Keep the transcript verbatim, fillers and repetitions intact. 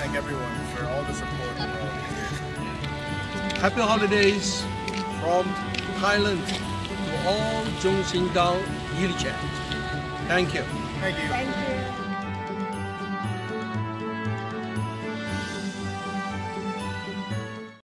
thank everyone for all the support and all the years. Happy holidays from Thailand to all Zhong Xin Dao Holidays. Thank you. Thank you. Thank you.